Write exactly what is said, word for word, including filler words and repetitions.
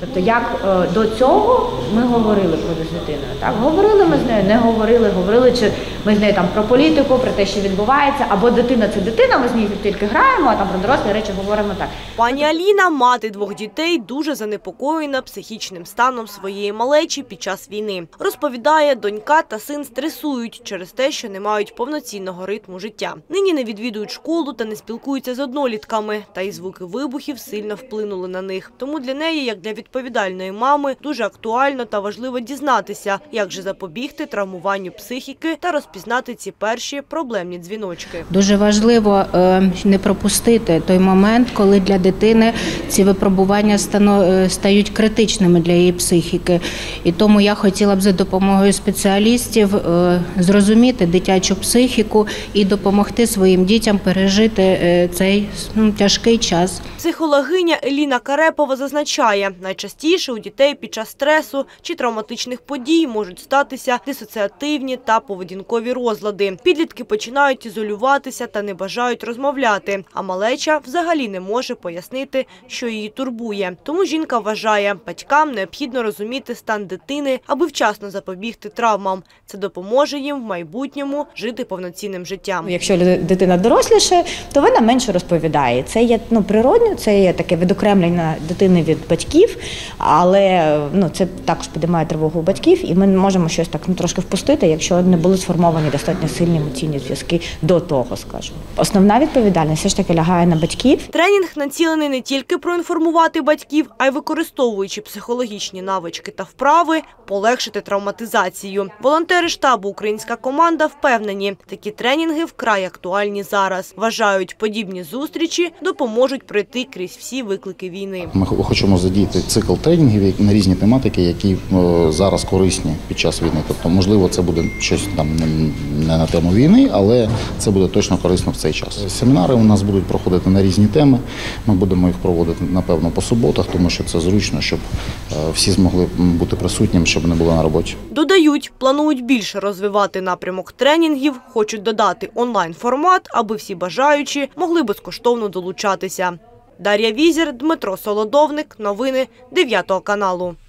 Тобто, як е, до цього ми говорили про дитиною, так? Говорили ми з нею, не говорили, говорили, чи ми з нею там про політику, про те, що відбувається, або дитина – це дитина, ми з нею тільки граємо, а там про дорослі речі говоримо так. Пані Аліна, мати двох дітей, дуже занепокоєна психічним станом своєї малечі під час війни. Розповідає, донька та син стресують через те, що не мають повноцінного ритму життя. Нині не відвідують школу та не спілкуються з однолітками, та й звуки вибухів сильно вплинули на них. Тому для неї, як для відповідальної мами, дуже актуально та важливо дізнатися, як же запобігти травмуванню психіки та розпізнати ці перші проблемні дзвіночки. Дуже важливо не пропустити той момент, коли для дитини ці випробування стають критичними для її психіки. І тому я хотіла б за допомогою спеціалістів зрозуміти дитячу психіку і допомогти своїм дітям пережити цей ну, тяжкий час. Психологиня Еліна Карепова зазначає, найчастіше у дітей під час стресу чи травматичних подій можуть статися дисоціативні та поведінкові розлади. Підлітки починають ізолюватися та не бажають розмовляти, а малеча взагалі не може пояснити, що її турбує. Тому жінка вважає, батькам необхідно розуміти стан дитини, аби вчасно запобігти травмам. Це допоможе їм в майбутньому жити повноцінним життям. Якщо дитина доросліша, то вона менше розповідає. Це є ну, природно, це є таке відокремлення дитини від батьків, але ну, це також підіймає тривогу у батьків, і ми можемо щось так ну, трошки впустити, якщо не були сформовані достатньо сильні емоційні зв'язки до того, скажімо. Основна відповідальність все ж таки лягає на батьків. Тренінг націлений не тільки проінформувати батьків, а й використовуючи психологічні навички та вправи, полегшити травматизацію. Волонтери штабу «Українська команда» впевнені, такі тренінги вкрай актуальні зараз. Вважають, подібні зустрічі допоможуть пройти крізь всі виклики війни. Ми хочемо задіяти цикл тренінгів на різні тематики, які зараз корисні під час війни. Тобто, можливо, це буде щось там не на тему війни, але це буде точно корисно в цей час. Семінари у нас будуть проходити на різні теми. Ми будемо їх проводити, напевно, по суботах, тому що це зручно, щоб всі змогли бути присутніми, щоб не були на роботі. Додають, планують більше розвивати напрямок тренінгів, хочуть додати онлайн-формат, аби всі бажаючі могли безкоштовно долучатися. Дар'я Візір, Дмитро Солодовник. Новини дев'ятого каналу.